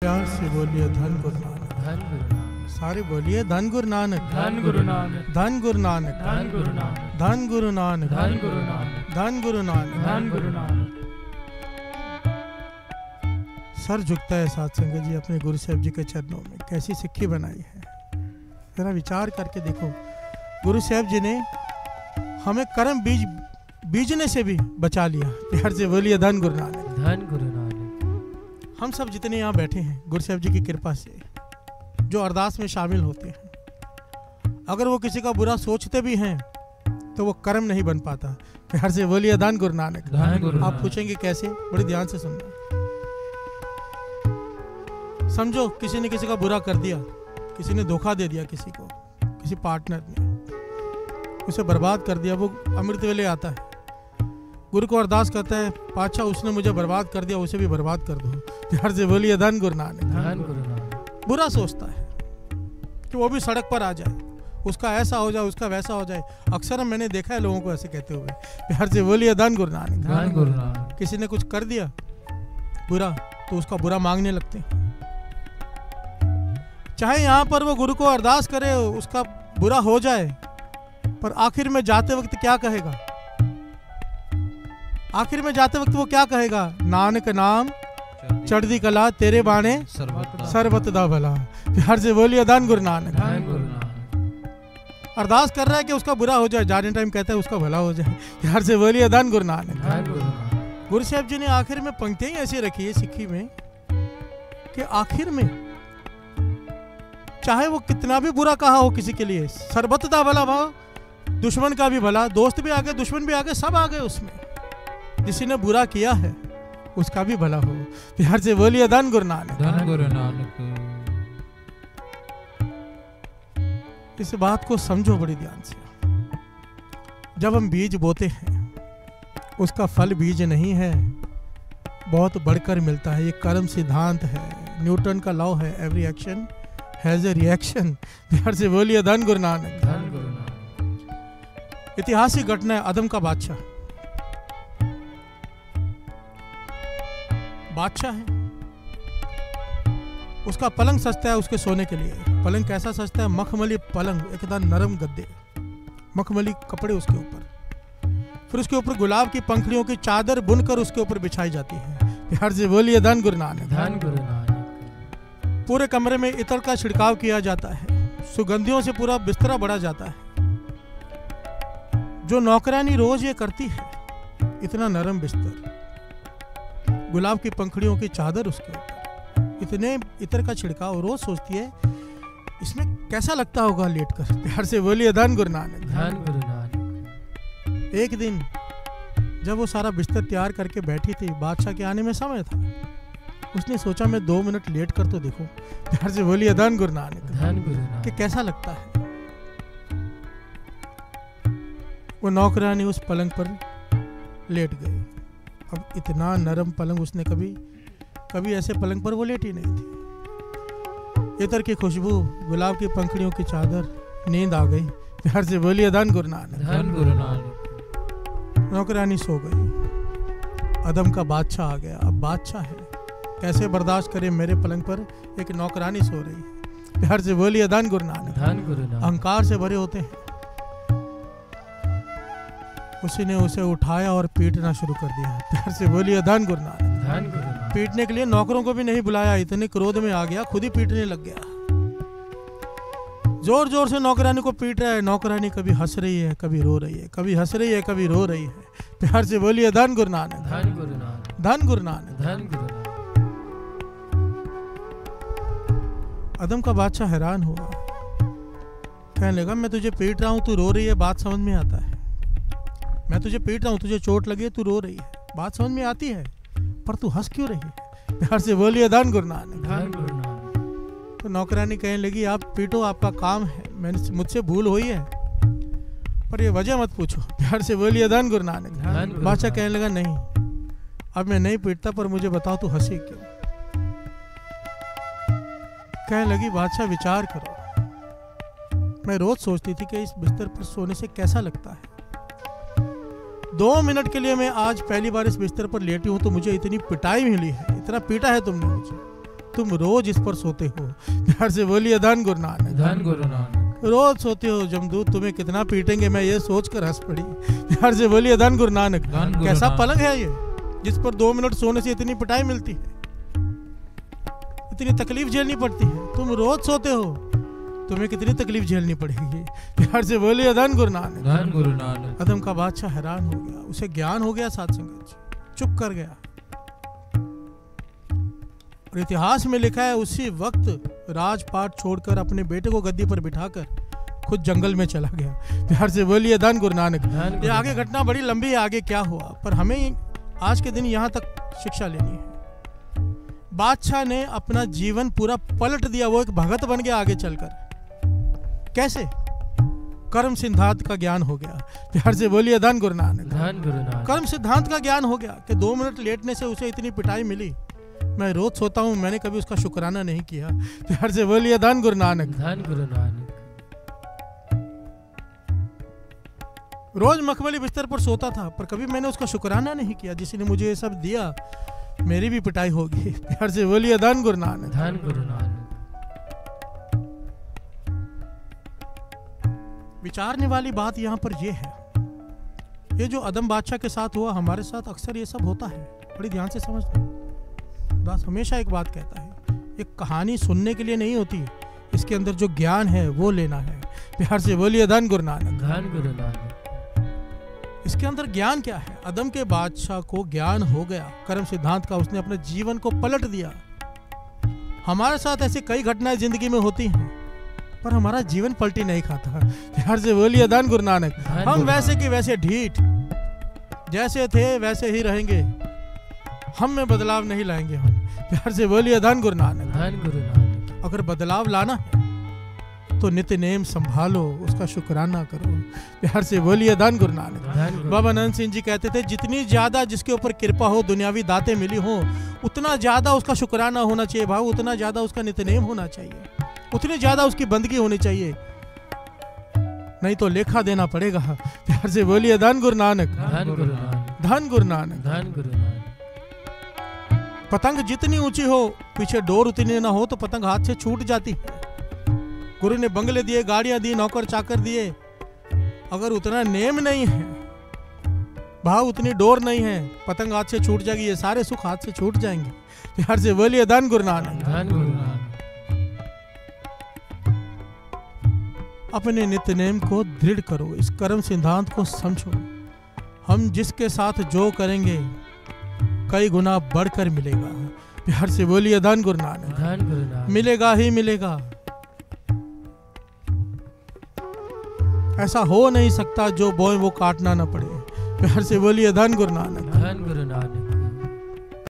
प्यार से बोलिए धन गुरु नानक, धन गुरु नानक। सारे बोलिए धन गुरु नानक, धन गुरु नानक, धन गुरु नानक, धन गुरु नानक, धन गुरु नानक, धन गुरु नानक, धन गुरु नानक, धन गुरु नानक। सर झुकता है साथ संगत जी अपने गुरु साहब जी के चरणों में। कैसी सिक्की बनाई है, जरा विचार करके देखो। गुरु साहब जी ने हमें कर्म बीजने से भी बचा लिया। प्यार से बोलिए धन गुरु नानक, धन गुरु नानक। हम सब जितने यहाँ बैठे हैं गुरु साहब जी की कृपा से जो अरदास में शामिल होते हैं, अगर वो किसी का बुरा सोचते भी हैं तो वो कर्म नहीं बन पाता। प्यार से बोलिए धन गुरु नानक। धन गुरु आप नानक। पूछेंगे कैसे, बड़े ध्यान से सुनना। समझो किसी ने किसी का बुरा कर दिया, किसी ने धोखा दे दिया, किसी को, किसी पार्टनर ने उसे बर्बाद कर दिया। वो अमृत वेले आता है, गुरु को अरदास करता है, पातशाह उसने मुझे बर्बाद कर दिया, उसे भी बर्बाद कर दो। प्यार से बोलिए धन गुरु नानक। धन गुरु नानक। बुरा सोचता है कि वो भी सड़क पर आ जाए, उसका ऐसा हो जाए, उसका वैसा हो जाए। अक्सर मैंने देखा है लोगों को ऐसे कहते हुए। प्यार से बोलिए धन गुरु नानक। धन गुरु नानक। किसी ने कुछ कर दिया बुरा तो उसका बुरा मांगने लगते हैं। चाहे यहाँ पर वो गुरु को अरदास करे उसका बुरा हो जाए, पर आखिर में जाते वक्त क्या कहेगा? आखिर में जाते वक्त वो क्या कहेगा? नानक नाम चढ़दी कला तेरे बाणे सर्वत दा भला। प्यार से बोलिए धन गुरु नानक। धन गुरु नानक। अरदास कर रहा है कि उसका बुरा हो जाए, जाने टाइम कहता है उसका भला हो जाए। प्यार से बोलिए धन गुरु नानक। धन गुरु नानक। गुरु साहब जी ने आखिर में पंक्तियां ऐसी रखी है सिक्खी में कि आखिर में चाहे वो कितना भी बुरा कहा हो किसी के लिए, सर्वत दा भला भाव, दुश्मन का भी भला, दोस्त भी आगे, दुश्मन भी आगे, सब आगे उसमें। जिसी ने बुरा किया है उसका भी भला हो। प्यार से बोलिए धन गुरु नानक। धन गुरु नानक। इस बात को समझो बड़ी ध्यान से। जब हम बीज बोते हैं उसका फल बीज नहीं है, बहुत बढ़कर मिलता है। ये कर्म सिद्धांत है, न्यूटन का लॉ है, every action has a reaction. प्यार से बोलिए धन गुरु नानक। धन गुरु नानक। ऐतिहासिक घटना है। अदम का बादशाह है, उसका पलंग सस्ता है उसके सोने के लिए। पलंग कैसा सस्ता है? मखमली पलंग, एकदम नरम गद्दे, मखमली कपड़े उसके ऊपर, फिर उसके ऊपर गुलाब की पंखुड़ियों की चादर बुनकर उसके ऊपर बिछाई जाती है। प्यार से बोलिए धन गुरु नानक। धन गुरु नानक। पूरे कमरे में इत्र का छिड़काव किया जाता है, सुगंधियों से पूरा बिस्तरा भरा जाता है। जो नौकरानी रोज ये करती है, इतना नरम बिस्तर, गुलाब की पंखुड़ियों की चादर उसके ऊपर, इतने इत्र का छिड़काव, रोज सोचती है इसमें कैसा लगता होगा लेटकर। प्यार से बोलिए धन गुरु नानक। धन गुरु नानक। एक दिन जब वो सारा बिस्तर तैयार करके बैठी थी, बादशाह के आने में समय था, उसने सोचा मैं 2 मिनट लेट कर तो देखूं। प्यार से बोलिए धन गुरु नानक। धन गुरु नानक। कि कैसा लगता है। वो नौकरानी उस पलंग पर लेट गई। अब इतना नरम पलंग उसने कभी ऐसे पलंग पर वो लेटी नहीं थी। इत्र की खुशबू, गुलाब की पंखुड़ियों की चादर, नींद आ गई। प्यार से बोलिए धन गुरु नानक। धन गुरु नानक। नौकरानी सो गई, अदम का बादशाह आ गया। अब बादशाह है, कैसे बर्दाश्त करे मेरे पलंग पर एक नौकरानी सो रही है। प्यार से बोलिए धन गुरु नानक। धन गुरु नानक। अहंकार से भरे होते हैं। उसी ने उसे उठाया और पीटना शुरू कर दिया। प्यार से बोलिए धन गुरु नानक। धन गुरु नानक। पीटने के लिए नौकरों को भी नहीं बुलाया, इतने क्रोध में आ गया, खुद ही पीटने लग गया। जोर जोर से नौकरानी को पीट रहा है। नौकरानी कभी हंस रही है, कभी रो रही है, कभी हंस रही है, कभी रो रही है। प्यार से बोलिए धन गुरु नानक। धन गुरु नानक। धन गुरु नानक। धन गुरु नानक। अदम का बादशाह हैरान हुआ, कहने लगा मैं तुझे पीट रहा हूं, तू रो रही है, बात समझ में आता है। मैं तुझे पीट रहा हूं, तुझे चोट लगी है, तू रो रही है, बात समझ में आती है, पर तू हंस क्यों रही है? प्यार से बोलिए धन गुरु नानक। धन गुरु नानक। तो नौकरानी कहने लगी आप पीटो, आपका काम है, मैंने मुझसे भूल हुई है, पर ये वजह मत पूछो। प्यार से बोलिए धन गुरु नानक। बादशाह कहने लगा नहीं, अब मैं नहीं पीटता, पर मुझे बताओ तू हंसी क्यों? कहने लगी बादशाह विचार करो, मैं रोज सोचती थी कि इस बिस्तर पर सोने से कैसा लगता है। 2 मिनट के लिए मैं आज पहली बार इस बिस्तर पर लेटी हूं तो मुझे इतनी पिटाई मिली है, इतना पीटा है तुमने मुझे, तुम रोज इस पर सोते हो। प्यार से बोलिए धन गुरु नानक। धन गुरु नानक। रोज सोते हो, जमदूत तुम्हें कितना पीटेंगे मैं ये सोच कर हंस पड़ी। प्यार से बोलिए धन गुरु नानक। धन गुरु कैसा नानक। पलंग है ये जिस पर 2 मिनट सोने से इतनी पिटाई मिलती है, इतनी तकलीफ झेलनी पड़ती है। तुम रोज सोते हो, तुम्हें कितनी तकलीफ झेलनी पड़ेगी। प्यार से बोलिए धन गुरु नानक। धन गुरु नानक। अदम का बादशाह हैरान हो गया, उसे ज्ञान हो गया साध संगत जी, चुप कर गया। और इतिहास में लिखा है उसी वक्त राजपाट छोड़कर अपने बेटे को गद्दी पर बिठाकर खुद जंगल में चला गया। प्यार से बोलिए धन गुरु नानक। ये आगे घटना बड़ी लंबी है, आगे क्या हुआ, पर हमें आज के दिन यहाँ तक शिक्षा लेनी है। बादशाह ने अपना जीवन पूरा पलट दिया, वो एक भगत बन गया आगे चलकर। कैसे? कर्म सिद्धांत का ज्ञान हो गया। प्यार से बोलिए धन गुरु नानक। धन गुरु नानक। कर्म सिद्धांत का ज्ञान हो गया कि 2 मिनट लेटने से उसे इतनी पिटाई मिली, मैं रोज सोता हूं, मैंने कभी उसका शुक्राना नहीं किया। प्यार से बोलिए धन गुरु नानक। धन गुरु नानक। रोज मखमली बिस्तर पर सोता था, पर कभी मैंने उसका शुक्राना नहीं किया। जिसने मुझे ये सब दिया, मेरी भी पिटाई होगी। प्यार से बोलिए धन गुरु नानक। धन गुरु नानक। विचारने वाली बात यहाँ पर यह है, ये जो अदम बादशाह के साथ हुआ, हमारे साथ अक्सर ये सब होता है। बड़ी ध्यान से समझना। दास हमेशा एक बात कहता है, एक कहानी सुनने के लिए नहीं होती, इसके अंदर जो ज्ञान है वो लेना है। प्यार से बोलिए धन गुरु नानक। धन गुरु नानक। इसके अंदर ज्ञान क्या है? अदम के बादशाह को ज्ञान हो गया कर्म सिद्धांत का, उसने अपने जीवन को पलट दिया। हमारे साथ ऐसी कई घटनाएं जिंदगी में होती हैं, पर हमारा जीवन पलटी नहीं खाता। प्यार से बोलिए धन गुरु नानक। हम वैसे के वैसे ढीठ, जैसे थे वैसे ही रहेंगे, हम में बदलाव नहीं लाएंगे हम। प्यार से बोलिए धन गुरु नानक। धन गुरु नानक। अगर बदलाव लाना है तो नित्य नेम संभालो, उसका शुक्राना करो। प्यार से बोलिए धन गुरु नानक। बाबा नंद सिंह जी कहते थे, जितनी ज्यादा जिसके ऊपर कृपा हो, दुनियावी दातें मिली हो, उतना ज्यादा उसका शुक्राना होना चाहिए भाव, उतना ज्यादा उसका नित्य नेम होना चाहिए, उतनी ज्यादा उसकी बंदगी होनी चाहिए, नहीं तो लेखा देना पड़ेगा। प्यार से बोलिए धन गुरु नानक। धन गुरु नानक। धन गुरु नानक। धन गुरु नानक। पतंग जितनी ऊंची हो, पीछे डोर उतनी ना हो तो पतंग हाथ से छूट जाती है। गुरु ने बंगले दिए, गाड़ियां दी, नौकर चाकर दिए, अगर उतना नेम नहीं है, भाव उतनी डोर नहीं है, पतंग हाथ से छूट जाएगी, ये सारे सुख हाथ से छूट जाएंगे। प्यार से बोलिए धन गुरु नानक। धन गुरु नानक। अपने नित्य नेम को दृढ़ करो, इस कर्म सिद्धांत को समझो। हम जिसके साथ जो करेंगे कई गुना बढ़कर मिलेगा। प्यार से बोलिए धन गुरु नानक। धन गुरु नानक। मिलेगा ही मिलेगा, ऐसा हो नहीं सकता जो बोए वो काटना ना पड़े। प्यार से बोलिए धन गुरु नानक। धन गुरु नानक।